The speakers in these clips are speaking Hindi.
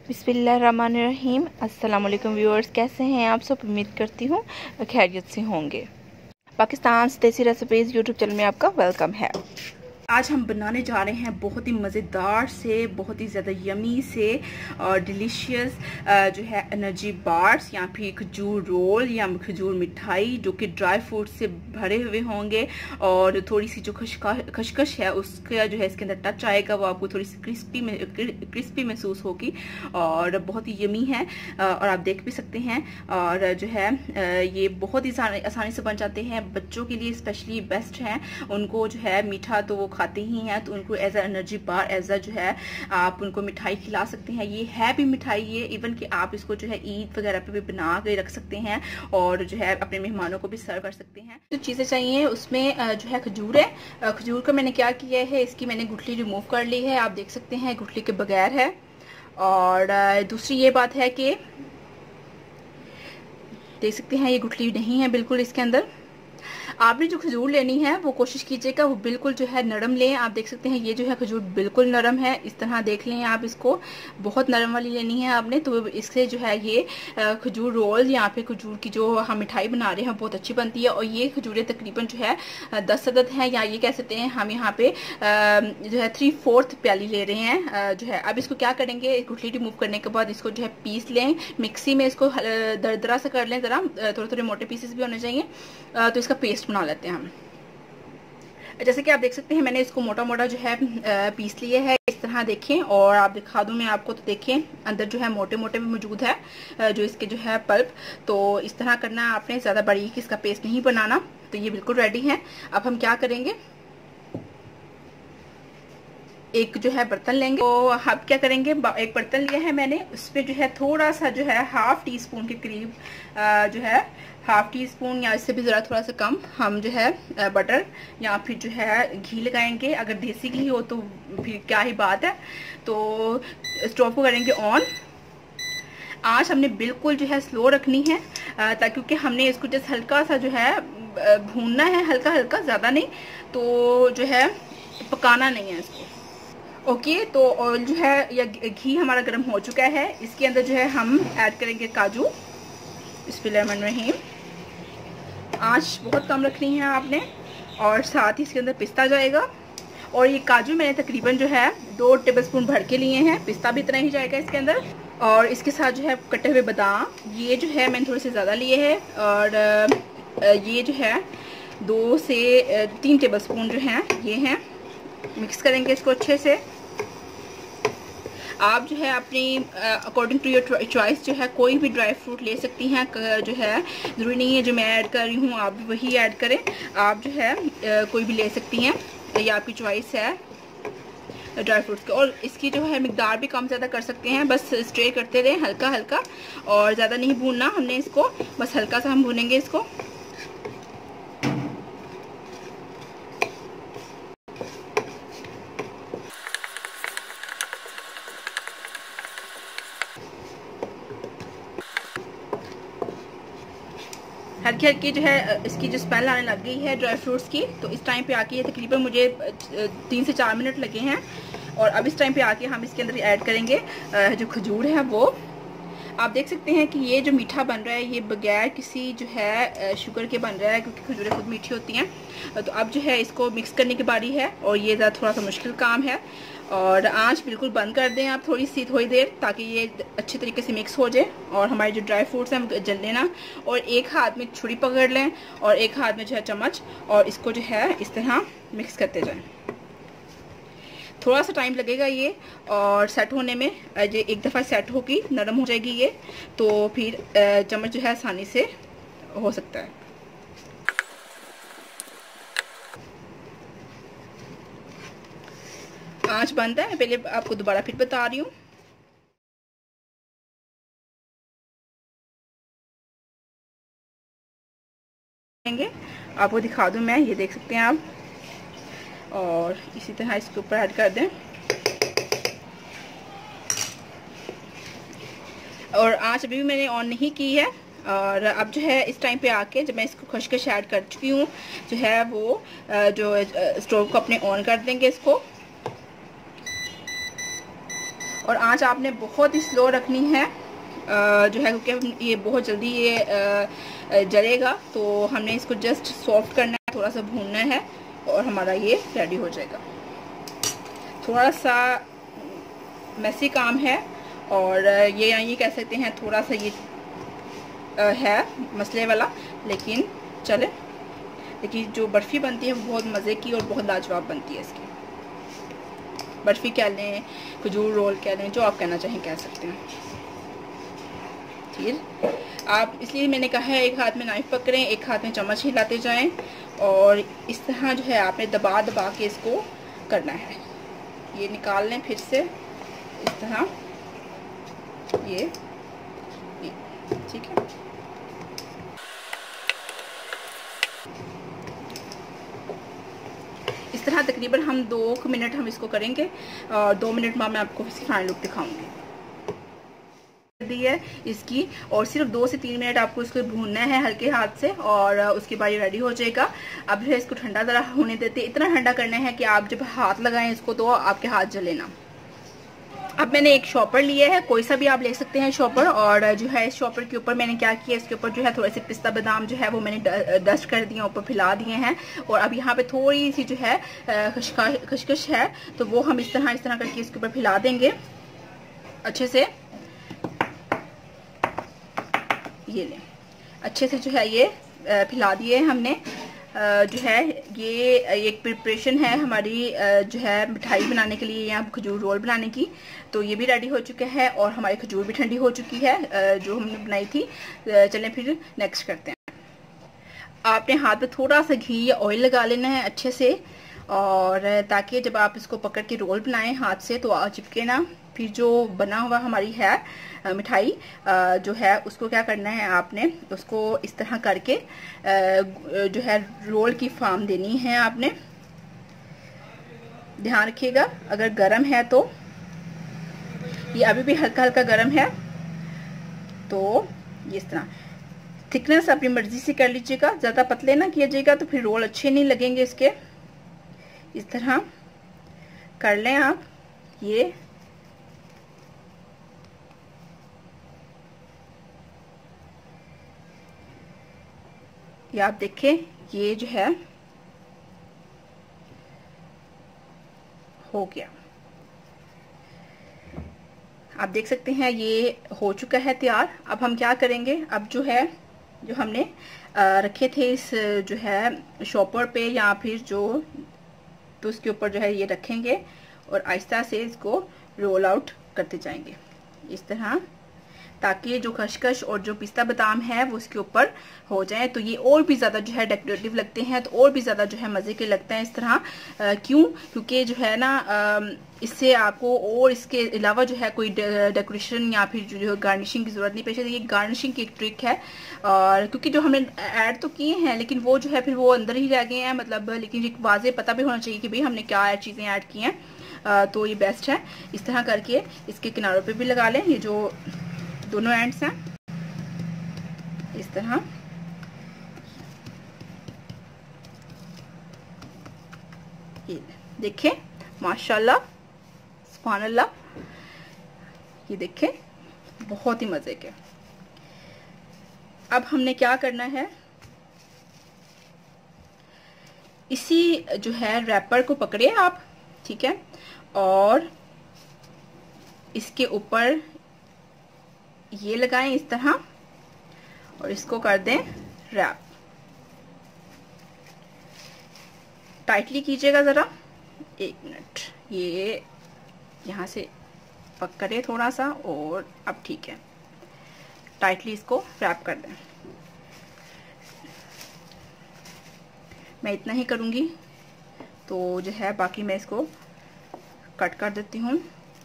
बिस्मिल्लाहिर्रहमानिर्रहीम। अस्सलाम वालेकुम व्यूअर्स, कैसे हैं आप सब? उम्मीद करती हूँ खैरियत से होंगे। पाकिस्तान देसी रेसिपीज़ यूट्यूब चैनल में आपका वेलकम है। आज हम बनाने जा रहे हैं बहुत ही मज़ेदार से, बहुत ही ज़्यादा यमी से और डिलीशियस जो है एनर्जी बार्स या फिर खजूर रोल या खजूर मिठाई, जो कि ड्राई फ्रूट से भरे हुए होंगे और थोड़ी सी जो खशखश है उसका जो है इसके अंदर टच आएगा, वो आपको थोड़ी सी क्रिस्पी महसूस होगी और बहुत ही यमी है और आप देख भी सकते हैं। और जो है ये बहुत ही आसानी से बन जाते हैं, बच्चों के लिए स्पेशली बेस्ट हैं। उनको जो है मीठा तो वो खाते ही हैं, तो उनको as a energy bar, as a जो है आप उनको मिठाई खिला सकते हैं। ये है भी मिठाई, ये इवन कि आप इसको जो है ईद वगैरह पे भी बना के रख सकते हैं और जो है अपने मेहमानों को भी सर्व कर सकते हैं। जो चीज़ें चाहिए उसमें जो है खजूर है। खजूर का मैंने क्या किया है, इसकी मैंने गुठली रिमूव कर ली है, आप देख सकते हैं गुठली के बगैर है। और दूसरी ये बात है कि देख सकते हैं ये गुठली नहीं है बिल्कुल इसके अंदर। आपने जो खजूर लेनी है वो कोशिश कीजिएगा वो बिल्कुल जो है नरम लें। आप देख सकते हैं ये जो है खजूर बिल्कुल नरम है, इस तरह देख लें आप, इसको बहुत नरम वाली लेनी है आपने। तो इससे जो है ये खजूर रोल या फिर खजूर की जो हम मिठाई बना रहे हैं बहुत अच्छी बनती है। और ये खजूरें तकरीबन जो है 10 अदद हैं, या ये कह सकते हैं हम यहाँ पे जो है 3/4 प्याली ले रहे हैं जो है। अब इसको क्या करेंगे, गुठली रिमूव करने के बाद इसको जो है पीस लें मिक्सी में, इसको दरदरा से कर लें, जरा थोड़े थोड़े मोटे पीसेस भी होने चाहिए। तो इसका पेस्ट बना लेते हैं हम। जैसे कि आप देख सकते हैं मैंने इसको मोटा मोटा जो है पीस लिए है, इस तरह देखें। और आप दिखा दूं मैं आपको, तो देखें अंदर जो है मोटे मोटे भी मौजूद है जो इसके जो है पल्प। तो इस तरह करना है आपने, ज़्यादा बारीक इसका पेस्ट नहीं बनाना। तो ये बिल्कुल रेडी है। अब हम क्या करेंगे, एक जो है बर्तन लेंगे। तो अब क्या करेंगे, एक बर्तन लिया है मैंने, उस पर जो है थोड़ा सा जो है 1/2 टीस्पून के करीब जो है 1/2 टीस्पून या इससे भी ज़रा थोड़ा सा कम हम जो है बटर या फिर जो है घी लगाएंगे। अगर देसी घी हो तो फिर क्या ही बात है। तो स्टोव को करेंगे ऑन। आंच हमने बिल्कुल जो है स्लो रखनी है ताकि, क्योंकि हमने इसको जस्ट हल्का सा जो है भूनना है, हल्का हल्का, ज़्यादा नहीं। तो जो है पकाना नहीं है इसको। ओके, तो ऑयल जो है या घी हमारा गर्म हो चुका है। इसके अंदर जो है हम ऐड करेंगे काजू। बिस्मिल्लाहिर्रहमानिर्रहीम। आंच बहुत कम रखनी है आपने, और साथ ही इसके अंदर पिस्ता जाएगा। और ये काजू मैंने तकरीबन जो है 2 टेबलस्पून भर के लिए हैं, पिस्ता भी इतना ही जाएगा इसके अंदर। और इसके साथ जो है कटे हुए बादाम, ये जो है मैंने थोड़े से ज़्यादा लिए हैं। और ये जो है 2 से 3 टेबलस्पून जो हैं ये हैं। मिक्स करेंगे इसको अच्छे से। आप जो है अपनी अकॉर्डिंग टू योर चॉइस जो है कोई भी ड्राई फ्रूट ले सकती हैं जो है, ज़रूरी नहीं है जो मैं ऐड कर रही हूँ आप भी वही ऐड करें। आप जो है कोई भी ले सकती हैं, ये आपकी चॉइस है ड्राई फ्रूट्स की। और इसकी जो है मिकदार भी कम ज़्यादा कर सकते हैं, बस स्ट्रे करते रहें हल्का हल्का, और ज़्यादा नहीं भूनना हमने इसको, बस हल्का सा हम भूनेंगे इसको। हल्की हल्की जो है इसकी जो स्मेल आने लग गई है ड्राई फ्रूट्स की। तो इस टाइम पे आके ये तकरीबन मुझे 3 से 4 मिनट लगे हैं। और अब इस टाइम पे आके हम इसके अंदर ऐड करेंगे जो खजूर है वो। आप देख सकते हैं कि ये जो मीठा बन रहा है ये बगैर किसी जो है शुगर के बन रहा है, क्योंकि खजूरें खुद मीठी होती हैं। तो अब जो है इसको मिक्स करने की बारी है, और ये ज़रा थोड़ा सा मुश्किल काम है। और आंच बिल्कुल बंद कर दें आप थोड़ी देर, ताकि ये अच्छे तरीके से मिक्स हो जाए और हमारे जो ड्राई फ्रूट्स हैं जल लेना। और एक हाथ में छुरी पकड़ लें और एक हाथ में जो है चम्मच, और इसको जो है इस तरह मिक्स करते जाएं। थोड़ा सा टाइम लगेगा ये और सेट होने में। ये एक दफ़ा सेट होगी, नरम हो जाएगी ये, तो फिर चम्मच जो है आसानी से हो सकता है। आंच बंद है, मैं पहले आपको दोबारा फिर बता रही हूँ। आपको दिखा दूँ मैं, ये देख सकते हैं आप। और इसी तरह इसके ऊपर ऐड कर दें। और आंच अभी भी मैंने ऑन नहीं की है। और अब जो है इस टाइम पे आके जब मैं इसको खशखश ऐड कर चुकी हूँ जो है वो जो स्टोव को अपने ऑन कर देंगे इसको। और आंच आपने बहुत ही स्लो रखनी है जो है, क्योंकि ये बहुत जल्दी ये जलेगा। तो हमने इसको जस्ट सॉफ्ट करना है, थोड़ा सा भूनना है और हमारा ये रेडी हो जाएगा। थोड़ा सा मैसी काम है और ये कह सकते हैं थोड़ा सा ये है मसले वाला, लेकिन चले। लेकिन जो बर्फ़ी बनती है वो बहुत मज़े की और बहुत लाजवाब बनती है। इसकी बर्फ़ी कह लें, खजूर रोल कह लें, जो आप कहना चाहें कह सकते हैं। ठीक, आप इसलिए मैंने कहा है एक हाथ में नाइफ पकड़ें, एक हाथ में चम्मच हिलाते जाएं और इस तरह जो है आपने दबा दबा के इसको करना है। ये निकाल लें फिर से इस तरह, ये ठीक है। इस तरह तकरीबन हम 2 मिनट हम इसको करेंगे और 2 मिनट में मैं आपको इसकी फाइनल लुक दिखाऊंगी दी है इसकी। और सिर्फ 2 से 3 मिनट आपको इसको भूनना है हल्के हाथ से और उसके बाद ये रेडी हो जाएगा। अब जो है इसको ठंडा ज़रा होने देते, इतना ठंडा करना है कि आप जब हाथ लगाएं इसको तो आपके हाथ जले ना। अब मैंने एक शॉपर लिया है, कोई सा भी आप ले सकते हैं शॉपर, और जो है इस शॉपर के ऊपर मैंने क्या किया, इसके ऊपर जो है थोड़े से पिस्ता बादाम जो है वो मैंने डस्ट कर दिए, ऊपर फैला दिए हैं। और अब यहाँ पे थोड़ी सी जो है खसखस है, तो वो हम इस तरह करके इसके ऊपर फैला देंगे अच्छे से। ये लें, अच्छे से जो है ये फैला दिए हमने। जो है ये एक प्रिपरेशन है हमारी जो है मिठाई बनाने के लिए या खजूर रोल बनाने की। तो ये भी रेडी हो चुका है और हमारी खजूर भी ठंडी हो चुकी है जो हमने बनाई थी। चलें फिर नेक्स्ट करते हैं। आपने हाथ पे थोड़ा सा घी या ऑयल लगा लेना है अच्छे से, और ताकि जब आप इसको पकड़ के रोल बनाएं हाथ से तो चिपके ना। फिर जो बना हुआ हमारी है मिठाई जो है उसको क्या करना है, आपने उसको इस तरह करके जो है रोल की फॉर्म देनी है आपने। ध्यान रखिएगा अगर गरम है तो, ये अभी भी हल्का हल्का गरम है, तो ये इस तरह थिकनेस अपनी मर्जी से कर लीजिएगा। ज़्यादा पतले ना किया जाएगा तो फिर रोल अच्छे नहीं लगेंगे इसके। इस तरह कर लें आप। ये आप देखें ये जो है हो गया, आप देख सकते हैं ये हो चुका है तैयार। अब हम क्या करेंगे, अब जो है जो हमने रखे थे इस जो है शॉपर पे या फिर जो, तो उसके ऊपर जो है ये रखेंगे और आहिस्ता से इसको रोल आउट करते जाएंगे इस तरह, ताकि जो खसखस और जो पिस्ता बादाम है वो उसके ऊपर हो जाए। तो ये और भी ज़्यादा जो है डेकोरेटिव लगते हैं, तो और भी ज़्यादा जो है मज़े के लगते हैं इस तरह। क्यों? क्योंकि जो है ना इससे आपको और इसके अलावा जो है कोई डेकोरेशन या फिर जो गार्निशिंग की ज़रूरत नहीं पेश है। ये गार्निशिंग की एक ट्रिक है, और क्योंकि जो हमने ऐड तो किए हैं लेकिन वो जो है फिर वो अंदर ही रह गए हैं, मतलब लेकिन एक वाज़े पता भी होना चाहिए कि भाई हमने क्या चीज़ें ऐड की हैं। तो ये बेस्ट है। इस तरह करके इसके किनारों पर भी लगा लें, ये जो दोनों एंड्स हैं इस तरह। ये देखें माशाल्लाह सुभान अल्लाह, ये देखें बहुत ही मजे के। अब हमने क्या करना है, इसी जो है रैपर को पकड़िए आप, ठीक है, और इसके ऊपर ये लगाएं इस तरह और इसको कर दें रैप। टाइटली कीजिएगा ज़रा, 1 मिनट, ये यहाँ से पकड़े थोड़ा सा, और अब ठीक है, टाइटली इसको रैप कर दें। मैं इतना ही करूँगी, तो जो है बाकी मैं इसको कट कर देती हूँ।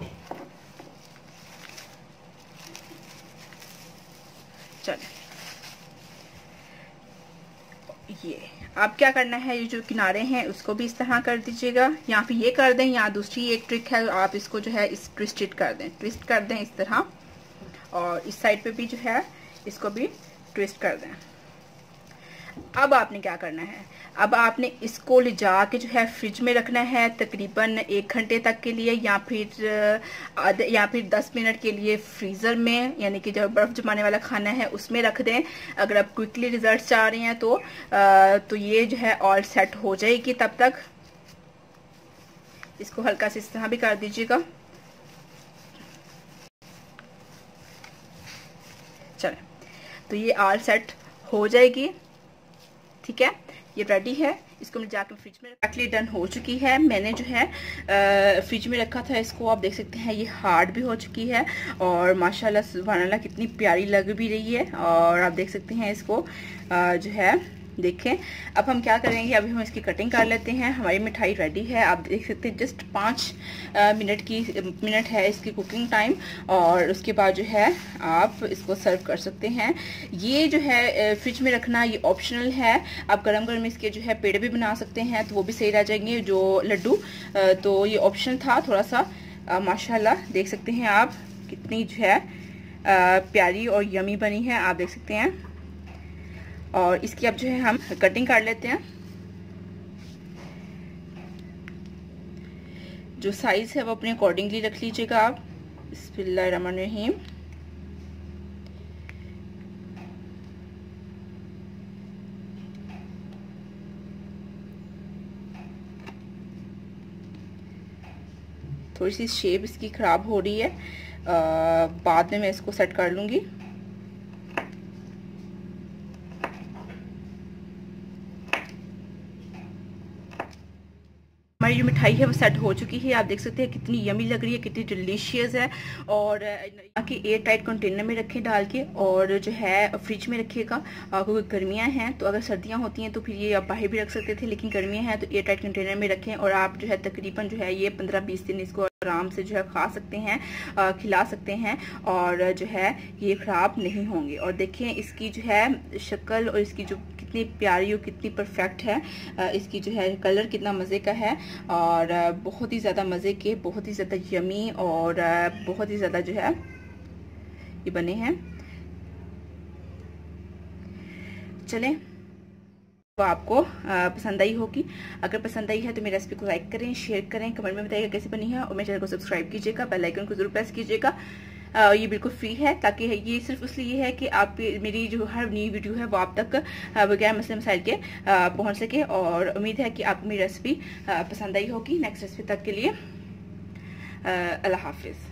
चले, ये अब क्या करना है, ये जो किनारे हैं उसको भी इस तरह कर दीजिएगा, या फिर ये कर दें, या दूसरी एक ट्रिक है, आप इसको जो है इस ट्विस्ट कर दें इस तरह, और इस साइड पे भी जो है इसको भी ट्विस्ट कर दें। अब आपने क्या करना है, अब आपने इसको ले जाके जो है फ्रिज में रखना है तकरीबन 1 घंटे तक के लिए, या फिर 10 मिनट के लिए फ्रीज़र में, यानी कि जब बर्फ़ जमाने वाला खाना है उसमें रख दें। अगर आप क्विकली रिजल्ट चाह रहे हैं तो ये जो है ऑल सेट हो जाएगी। तब तक इसको हल्का से इस तरह भी कर दीजिएगा। चलें, तो ये ऑल सेट हो जाएगी, ठीक है, ये रेडी है। इसको मैं जाकर फ्रिज में रख ली, डन हो चुकी है। मैंने जो है फ्रिज में रखा था इसको, आप देख सकते हैं ये हार्ड भी हो चुकी है और माशाल्लाह सुभानअल्लाह कितनी प्यारी लग भी रही है। और आप देख सकते हैं इसको जो है, देखें। अब हम क्या करेंगे, अभी हम इसकी कटिंग कर लेते हैं। हमारी मिठाई रेडी है, आप देख सकते हैं जस्ट 5 मिनट है इसकी कुकिंग टाइम, और उसके बाद जो है आप इसको सर्व कर सकते हैं। ये जो है फ्रिज में रखना ये ऑप्शनल है, आप गरम गरम इसके जो है पेड़े भी बना सकते हैं तो वो भी सही रह जाएंगे जो लड्डू। तो ये ऑप्शन था थोड़ा सा। माशाल्लाह देख सकते हैं आप कितनी जो है प्यारी और यमी बनी है, आप देख सकते हैं। और इसकी अब जो है हम कटिंग कर लेते हैं। जो साइज है वो अपने अकॉर्डिंगली रख लीजिएगा आप। बिस्मिल्लाहिर्रहमानिर्रहीम। थोड़ी सी शेप इसकी खराब हो रही है, बाद में मैं इसको सेट कर लूंगी। हमारी जो मिठाई है वो सेट हो चुकी है, आप देख सकते हैं कितनी यमी लग रही है, कितनी डिलीशियस है। और कि एयर टाइट कंटेनर में रखें डाल के, और जो है फ्रिज में रखिएगा। क्योंकि गर्मियां हैं, तो अगर सर्दियां होती हैं तो फिर ये आप बाहर भी रख सकते थे, लेकिन गर्मियां हैं तो एयर टाइट कंटेनर में रखें। और आप जो है तकरीबन जो है ये 15-20 दिन इसको आराम से जो है खा सकते हैं, खिला सकते हैं, और जो है ये ख़राब नहीं होंगे। और देखें इसकी जो है शक्ल और इसकी जो कितनी प्यारी और कितनी परफेक्ट है, इसकी जो है कलर कितना मज़े का है, और बहुत ही ज़्यादा मज़े के, बहुत ही ज़्यादा यमी, और बहुत ही ज़्यादा जो है ये बने हैं। चलें, तो आपको पसंद आई होगी। अगर पसंद आई है तो मेरी रेसिपी को लाइक करें, शेयर करें, कमेंट में बताइएगा कैसी बनी है, और मेरे चैनल को सब्सक्राइब कीजिएगा, बेल आइकन को जरूर प्रेस कीजिएगा। ये बिल्कुल फ्री है, ताकि ये सिर्फ इसलिए है कि आप मेरी जो हर नई वीडियो है वो आप तक बगैर मसले मसाइल के पहुंच सके। और उम्मीद है कि आपको मेरी रेसिपी पसंद आई होगी। नेक्स्ट रेसिपी तक के लिए अल्लाह हाफिज़।